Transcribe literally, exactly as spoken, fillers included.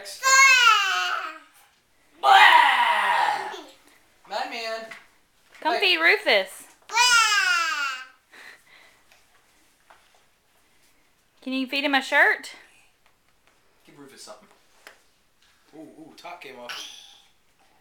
Rex. Blah! My man. Come Wait. feed Rufus. Can you feed him a shirt? Give Rufus something. Ooh, ooh, top came off.